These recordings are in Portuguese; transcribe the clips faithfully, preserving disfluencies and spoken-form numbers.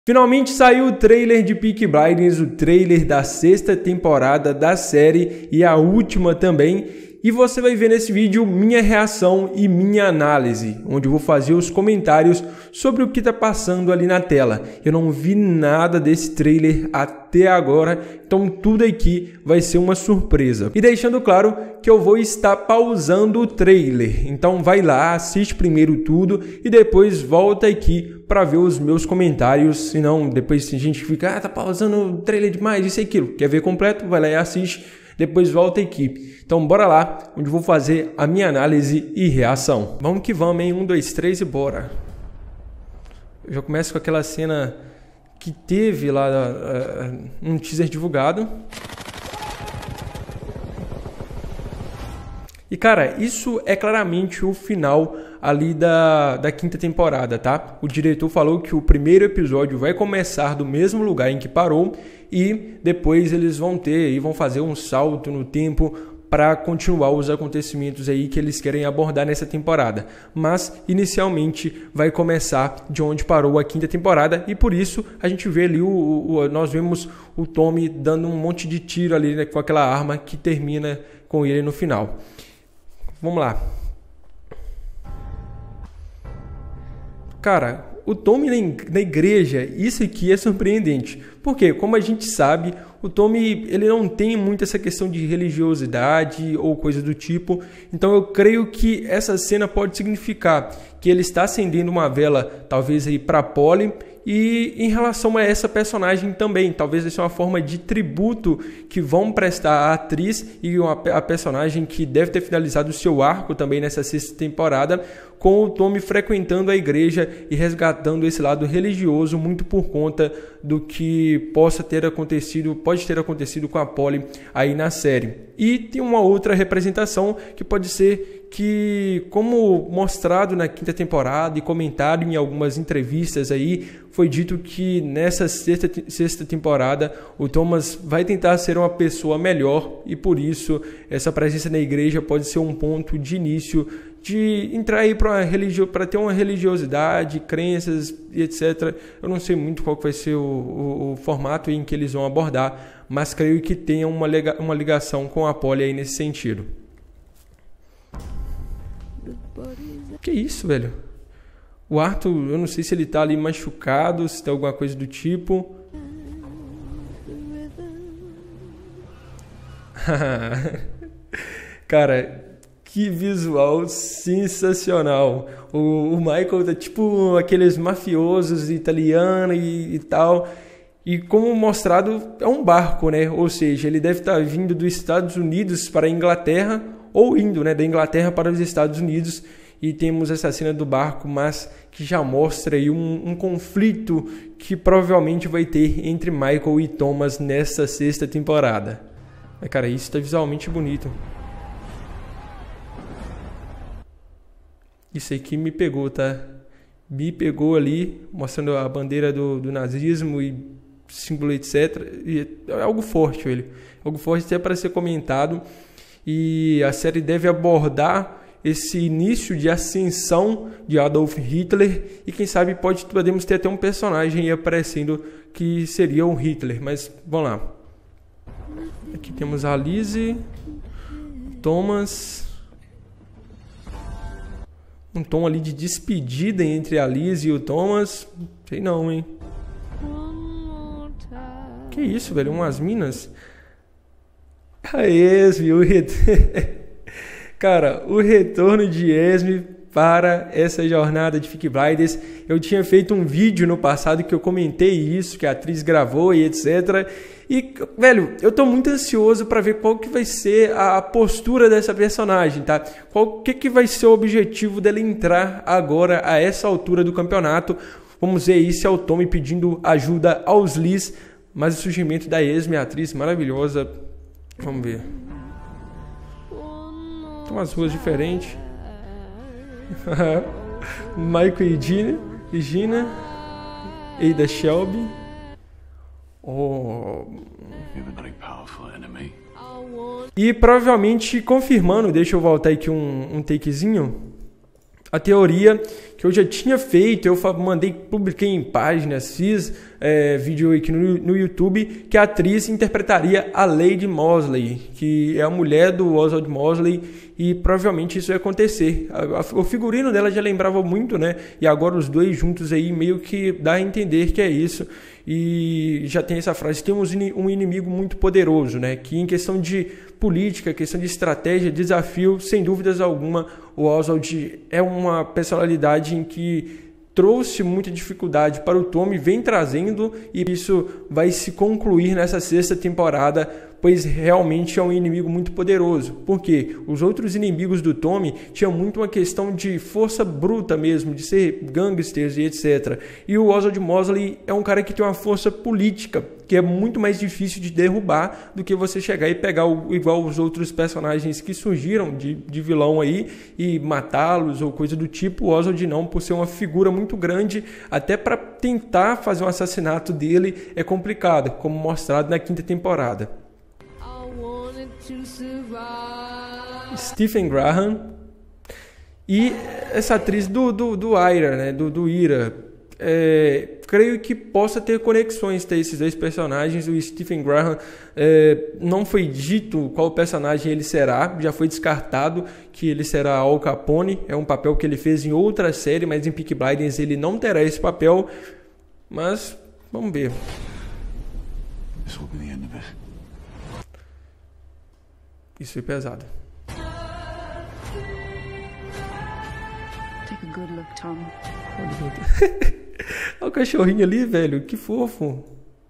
Finalmente saiu o trailer de Peaky Blinders, o trailer da sexta temporada da série e a última também. E você vai ver nesse vídeo minha reação e minha análise, onde eu vou fazer os comentários sobre o que está passando ali na tela. Eu não vi nada desse trailer até agora, então tudo aqui vai ser uma surpresa. E deixando claro que eu vou estar pausando o trailer, então vai lá, assiste primeiro tudo e depois volta aqui para ver os meus comentários, senão depois a gente fica, ah, tá pausando o trailer demais, isso e aquilo. Quer ver completo? Vai lá e assiste, depois volta aqui. Então bora lá, onde eu vou fazer a minha análise e reação. Vamos que vamos, hein? Um, dois, três e bora. Eu já começo com aquela cena que teve lá uh, um teaser divulgado. E cara, isso é claramente o final ali da, da quinta temporada, tá? O diretor falou que o primeiro episódio vai começar do mesmo lugar em que parou e depois eles vão ter e vão fazer um salto no tempo para continuar os acontecimentos aí que eles querem abordar nessa temporada. Mas, inicialmente, vai começar de onde parou a quinta temporada e por isso a gente vê ali, o, o, nós vemos o Tommy dando um monte de tiro ali, né, com aquela arma que termina com ele no final. Vamos lá. Cara, o Tommy na igreja, isso aqui é surpreendente. Porque, como a gente sabe, o Tommy ele não tem muito essa questão de religiosidade ou coisa do tipo. Então eu creio que essa cena pode significar que ele está acendendo uma vela, talvez aí para Polly. E em relação a essa personagem também, talvez essa é uma forma de tributo que vão prestar à atriz e a personagem que deve ter finalizado o seu arco também nessa sexta temporada, com o Tommy frequentando a igreja e resgatando esse lado religioso muito por conta do que possa ter acontecido, pode ter acontecido com a Polly aí na série. E tem uma outra representação que pode ser que, como mostrado na quinta temporada e comentado em algumas entrevistas aí, foi dito que nessa sexta, sexta temporada o Thomas vai tentar ser uma pessoa melhor e por isso essa presença na igreja pode ser um ponto de início de entrar aí para religio... para ter uma religiosidade, crenças e etcétera. Eu não sei muito qual vai ser o, o, o formato em que eles vão abordar, mas creio que tenha uma, lega... uma ligação com a Polly aí nesse sentido. Que isso, velho? O Arthur, eu não sei se ele tá ali machucado, se tem alguma coisa do tipo. Cara, que visual sensacional. O, o Michael tá tipo aqueles mafiosos italianos e, e tal. E como mostrado, é um barco, né? Ou seja, ele deve estar vindo dos Estados Unidos para a Inglaterra, ou indo, né, da Inglaterra para os Estados Unidos. E temos essa cena do barco, mas que já mostra aí um, um conflito que provavelmente vai ter entre Michael e Thomas nessa sexta temporada. Mas, cara, isso está visualmente bonito. Isso aqui me pegou, tá? Me pegou ali, mostrando a bandeira do, do nazismo e símbolo, etcétera. E é algo forte, velho. Algo forte até para ser comentado. E a série deve abordar esse início de ascensão de Adolf Hitler e quem sabe pode, podemos ter até um personagem aí aparecendo que seria o Hitler, mas vamos lá. Aqui temos a Lizzie, Thomas, um tom ali de despedida entre a Lizzie e o Thomas, sei não, hein? Que isso, velho, umas minas? A Esme, o retorno... Cara, o retorno de Esme para essa jornada de Peaky Blinders. Eu tinha feito um vídeo no passado que eu comentei isso, que a atriz gravou e etcétera. E, velho, eu tô muito ansioso para ver qual que vai ser a postura dessa personagem, tá? Qual que, que vai ser o objetivo dela entrar agora a essa altura do campeonato. Vamos ver aí se é o Tommy pedindo ajuda aos Liz, mas o surgimento da Esme, a atriz maravilhosa. Vamos ver. Tem umas ruas diferentes. Michael e Gina, e Gina, Ada Shelby. Oh. E provavelmente confirmando, deixa eu voltar aqui um, um takezinho. A teoria que eu já tinha feito, eu mandei, publiquei em páginas, fiz é, vídeo aqui no, no YouTube, que a atriz interpretaria a Lady Mosley, que é a mulher do Oswald Mosley, e provavelmente isso ia acontecer. A, a, o figurino dela já lembrava muito, né? E agora os dois juntos aí meio que dá a entender que é isso. E já tem essa frase, temos um inimigo muito poderoso, né? Que em questão de política, questão de estratégia, desafio, sem dúvidas alguma, o Oswald é uma personalidade em que trouxe muita dificuldade para o Tommy, vem trazendo, e isso vai se concluir nessa sexta temporada, pois realmente é um inimigo muito poderoso. Porque os outros inimigos do Tommy tinham muito uma questão de força bruta mesmo, de ser gangsters e etcétera. E o Oswald Mosley é um cara que tem uma força política, que é muito mais difícil de derrubar do que você chegar e pegar o, igual os outros personagens que surgiram de, de vilão aí e matá-los ou coisa do tipo. O Oswald não, por ser uma figura muito grande, até para tentar fazer um assassinato dele é complicado, como mostrado na quinta temporada. Stephen Graham e essa atriz do, do, do Ira, né? do, do Ira, é, creio que possa ter conexões ter esses dois personagens. O Stephen Graham é, não foi dito qual personagem ele será, já foi descartado que ele será Al Capone, é um papel que ele fez em outra série, mas em Peaky Blinders ele não terá esse papel, mas vamos ver. This will be the end of it. Isso foi pesado. Take a good look, Tom. Olha o cachorrinho ali, velho. Que fofo.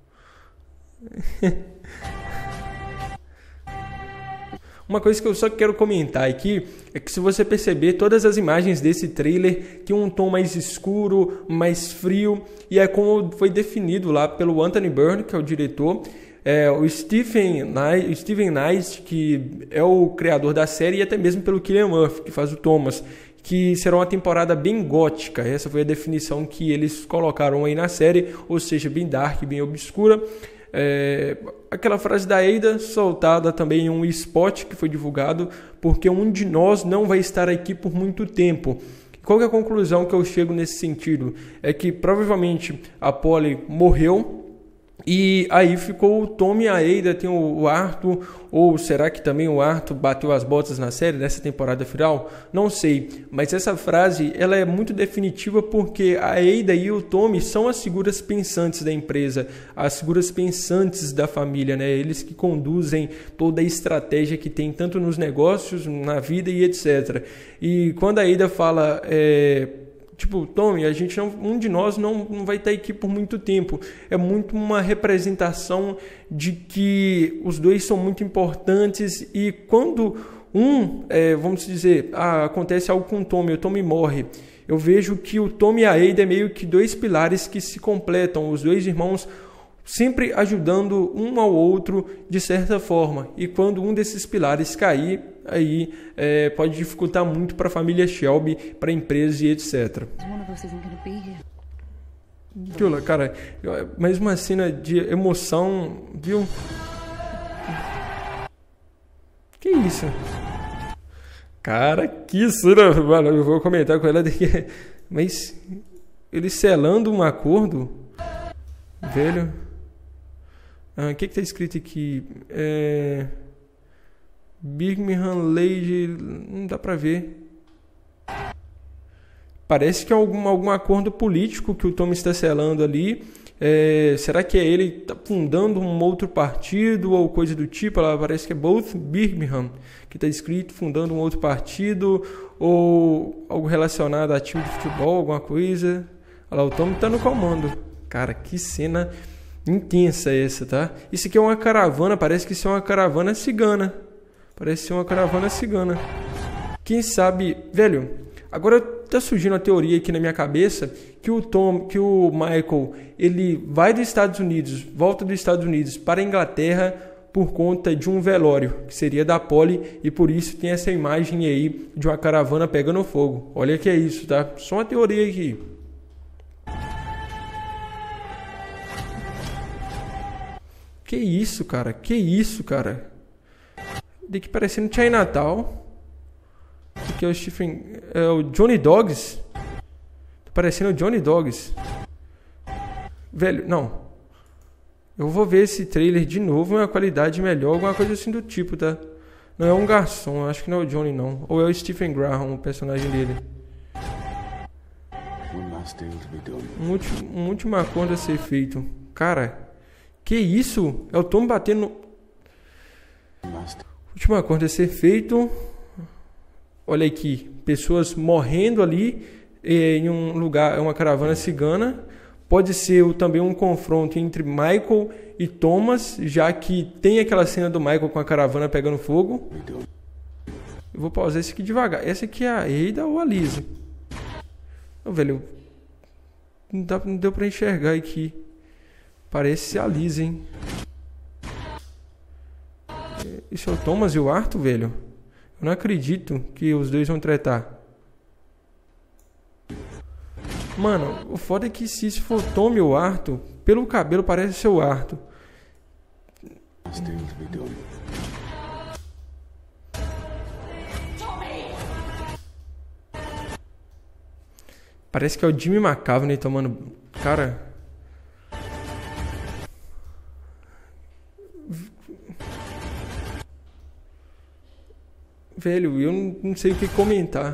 Uma coisa que eu só quero comentar aqui é que, se você perceber, todas as imagens desse trailer têm um tom mais escuro, mais frio, e é como foi definido lá pelo Anthony Byrne, que é o diretor. É, o Stephen Knight, Steven Knight, que é o criador da série, e até mesmo pelo Cillian Murphy, que faz o Thomas, que será uma temporada bem gótica. Essa foi a definição que eles colocaram aí na série, ou seja, bem dark, bem obscura. É, aquela frase da Ada, soltada também em um spot que foi divulgado, porque um de nós não vai estar aqui por muito tempo. Qual que é a conclusão que eu chego nesse sentido? É que provavelmente a Polly morreu, e aí ficou o Tommy e a Ada, tem o Arthur, ou será que também o Arthur bateu as botas na série nessa temporada final? Não sei, mas essa frase ela é muito definitiva, porque a Ada e o Tommy são as figuras pensantes da empresa, as figuras pensantes da família, né? Eles que conduzem toda a estratégia que tem tanto nos negócios, na vida e etcétera. E quando a Ada fala... É, tipo, Tommy, a gente não, um de nós não, não vai estar aqui por muito tempo. É muito uma representação de que os dois são muito importantes, e quando um, é, vamos dizer, ah, acontece algo com o Tommy, o Tommy morre, eu vejo que o Tommy e a Ada é meio que dois pilares que se completam, os dois irmãos sempre ajudando um ao outro de certa forma. E quando um desses pilares cair, aí é, pode dificultar muito para a família Shelby, para a empresa e etcétera. Viu, cara, mais uma cena de emoção, viu? Que isso? Cara, que cena, mano, eu vou comentar com ela daqui. Mas ele selando um acordo, velho. O ah, que está escrito aqui? É... Birmingham Lady... Não dá para ver. Parece que é algum, algum acordo político que o Tom está selando ali. É... Será que é ele tá fundando um outro partido ou coisa do tipo? Ela parece que é both Birmingham, que está escrito, fundando um outro partido, ou algo relacionado a time de futebol, alguma coisa. Olha lá, o Tom está no comando. Cara, que cena... intensa essa, tá? Isso aqui é uma caravana, parece que isso é uma caravana cigana. Parece ser uma caravana cigana. Quem sabe, velho, agora tá surgindo a teoria aqui na minha cabeça que o Tom, que o Michael, ele vai dos Estados Unidos, volta dos Estados Unidos para a Inglaterra por conta de um velório, que seria da Polly, e por isso tem essa imagem aí de uma caravana pegando fogo. Olha que é isso, tá? Só uma teoria aqui. Que isso, cara? Que isso, cara? Daqui parecendo Chinatown. Aqui é o Stephen... É o Johnny Dogs. parecendo o Johnny Dogs. Velho, não. Eu vou ver esse trailer de novo em uma qualidade melhor, alguma coisa assim do tipo, tá? Não é um garçom, acho que não é o Johnny, não. Ou é o Stephen Graham, o personagem dele. Um último, um último acordo a ser feito. Cara, que isso? É o Tom batendo... Último acordo a ser feito. Olha aqui, pessoas morrendo ali em um lugar, uma caravana cigana. Pode ser também um confronto entre Michael e Thomas, já que tem aquela cena do Michael com a caravana pegando fogo. Eu vou pausar esse aqui devagar. Essa aqui é a Ada ou a Lizzie? Não, velho, não, dá, não deu pra enxergar aqui. Parece ser a Lizzie, hein? Isso é o Thomas e o Arthur, velho? Eu não acredito que os dois vão tretar. Mano, o foda é que se isso for o Tom e o Arthur, pelo cabelo parece ser o Arthur. Parece que é o Jimmy McCavaney tomando... Cara... Velho, eu não, não sei o que comentar.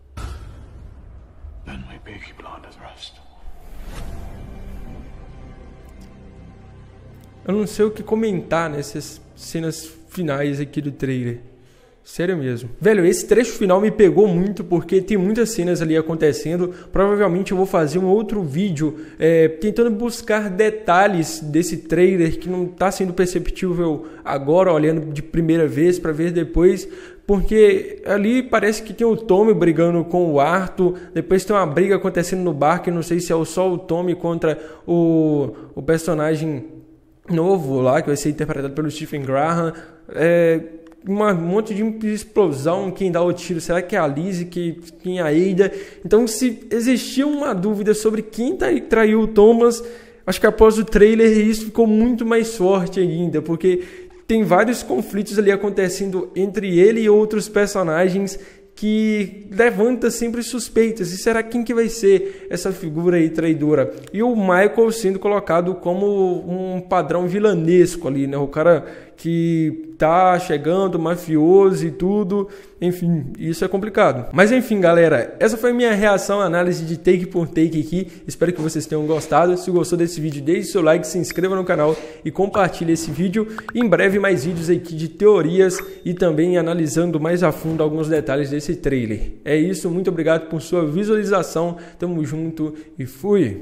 Eu não sei o que comentar nessas cenas finais aqui do trailer. Sério mesmo. Velho, esse trecho final me pegou muito porque tem muitas cenas ali acontecendo. Provavelmente eu vou fazer um outro vídeo é, tentando buscar detalhes desse trailer que não está sendo perceptível agora, olhando de primeira vez para ver depois. Porque ali parece que tem o Tommy brigando com o Arthur. Depois tem uma briga acontecendo no bar que não sei se é só o Tommy contra o, o personagem novo lá, que vai ser interpretado pelo Stephen Graham. É... um monte de explosão, quem dá o tiro, será que é a Lizzie, que, quem é a Ada? Então, se existia uma dúvida sobre quem traiu o Thomas, acho que após o trailer isso ficou muito mais forte ainda, porque tem vários conflitos ali acontecendo entre ele e outros personagens que levanta sempre suspeitas. E será quem que vai ser essa figura aí traidora? E o Michael sendo colocado como um padrão vilanesco ali, né? O cara que tá chegando, mafioso e tudo. Enfim, isso é complicado. Mas enfim, galera, essa foi a minha reação, análise de take por take aqui. Espero que vocês tenham gostado. Se gostou desse vídeo, deixe seu like, se inscreva no canal e compartilhe esse vídeo. Em breve mais vídeos aqui de teorias e também analisando mais a fundo alguns detalhes desse trailer. É isso, muito obrigado por sua visualização. Tamo junto e fui!